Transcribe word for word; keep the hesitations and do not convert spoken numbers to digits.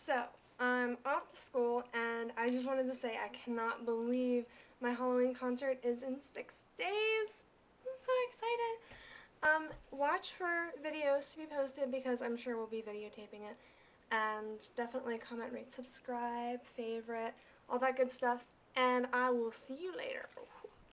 So, I'm off to school, and I just wanted to say I cannot believe my Halloween concert is in six days. I'm so excited. Um, watch for videos to be posted because I'm sure we'll be videotaping it. And definitely comment, rate, subscribe, favorite, all that good stuff. And I will see you later.